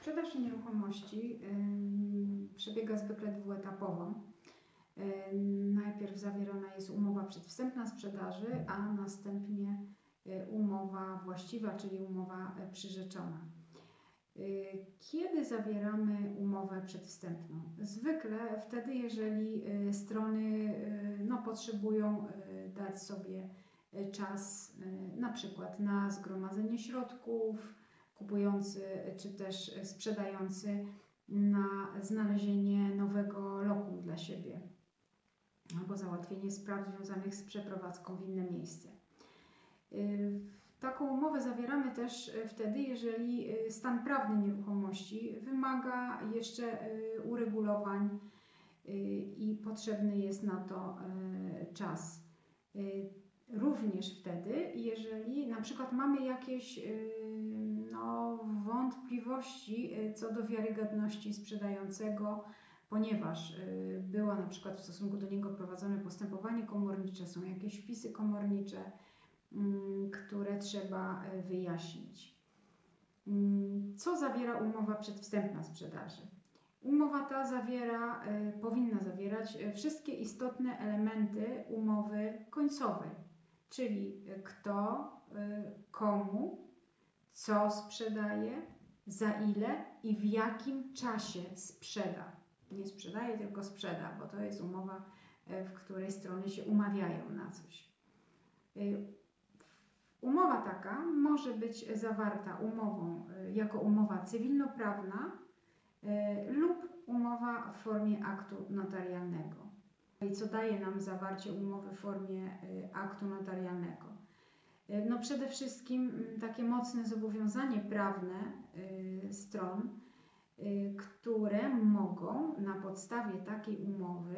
Sprzedaż nieruchomości przebiega zwykle dwuetapowo. Najpierw zawierana jest umowa przedwstępna sprzedaży, a następnie umowa właściwa, czyli umowa przyrzeczona. Kiedy zawieramy umowę przedwstępną? Zwykle wtedy, jeżeli strony potrzebują dać sobie czas na przykład na zgromadzenie środków, kupujący czy też sprzedający na znalezienie nowego lokum dla siebie albo załatwienie spraw związanych z przeprowadzką w inne miejsce. Taką umowę zawieramy też wtedy, jeżeli stan prawny nieruchomości wymaga jeszcze uregulowań i potrzebny jest na to czas. Również wtedy, jeżeli na przykład mamy jakieś wątpliwości co do wiarygodności sprzedającego, ponieważ było na przykład w stosunku do niego prowadzone postępowanie komornicze, są jakieś wpisy komornicze, które trzeba wyjaśnić. Co zawiera umowa przedwstępna sprzedaży? Umowa ta powinna zawierać wszystkie istotne elementy umowy końcowej, czyli kto, komu, co sprzedaje, za ile i w jakim czasie sprzeda. Nie sprzedaje, tylko sprzeda, bo to jest umowa, w której strony się umawiają na coś. Umowa taka może być zawarta jako umowa cywilnoprawna lub umowa w formie aktu notarialnego. I co daje nam zawarcie umowy w formie aktu notarialnego? Przede wszystkim takie mocne zobowiązanie prawne stron, które mogą na podstawie takiej umowy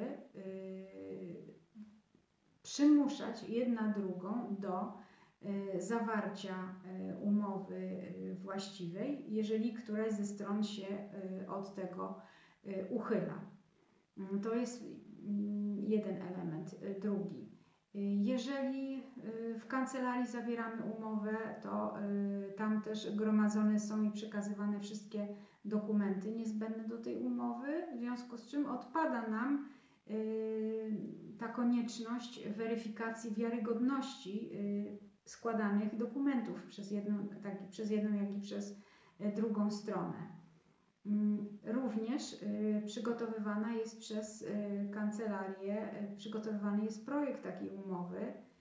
przymuszać jedna drugą do zawarcia umowy właściwej, jeżeli któraś ze stron się od tego uchyla. To jest jeden element. Drugi. Jeżeli w kancelarii zawieramy umowę, to tam też gromadzone są i przekazywane wszystkie dokumenty niezbędne do tej umowy, w związku z czym odpada nam ta konieczność weryfikacji wiarygodności składanych dokumentów przez jedną, jak i przez drugą stronę. Również przygotowywany jest przez kancelarię, przygotowywany jest projekt takiej umowy,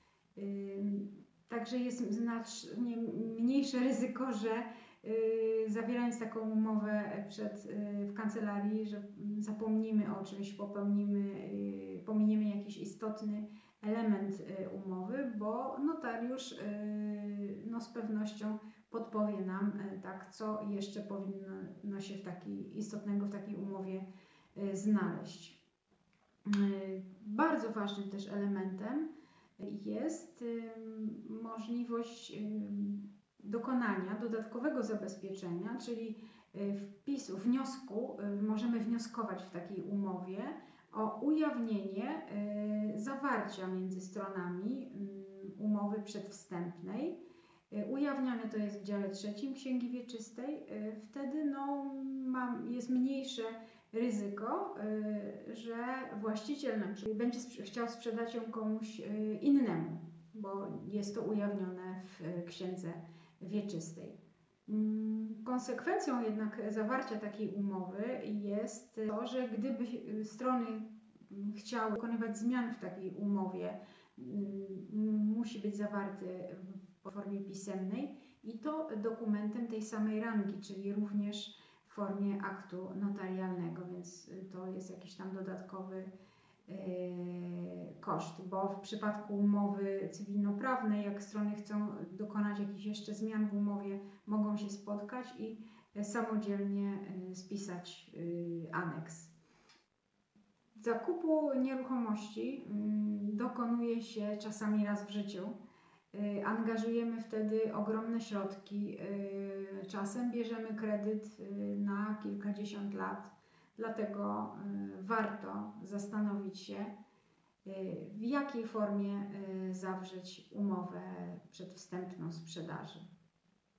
także jest znacznie mniejsze ryzyko, że zawierając taką umowę w kancelarii, że zapomnimy o czymś, pominiemy jakiś istotny element umowy, bo notariusz z pewnością podpowie nam, co jeszcze powinno się istotnego w takiej umowie znaleźć. Bardzo ważnym też elementem jest możliwość dokonania dodatkowego zabezpieczenia, czyli wniosku, możemy wnioskować w takiej umowie o ujawnienie zawarcia między stronami umowy przedwstępnej. Ujawniane to jest w dziale 3 Księgi Wieczystej. Wtedy jest mniejsze ryzyko, że właściciel na przykład będzie chciał sprzedać ją komuś innemu, bo jest to ujawnione w Księdze Wieczystej. Konsekwencją jednak zawarcia takiej umowy jest to, że gdyby strony chciały dokonywać zmian w takiej umowie, musi być zawarty w formie pisemnej i to dokumentem tej samej rangi, czyli również w formie aktu notarialnego, więc to jest jakiś tam dodatkowy koszt, bo w przypadku umowy cywilnoprawnej, jak strony chcą dokonać jakichś jeszcze zmian w umowie, mogą się spotkać i samodzielnie spisać aneks. Zakupu nieruchomości dokonuje się czasami raz w życiu. Angażujemy wtedy ogromne środki, czasem bierzemy kredyt na kilkadziesiąt lat, dlatego warto zastanowić się, w jakiej formie zawrzeć umowę przedwstępną sprzedaży.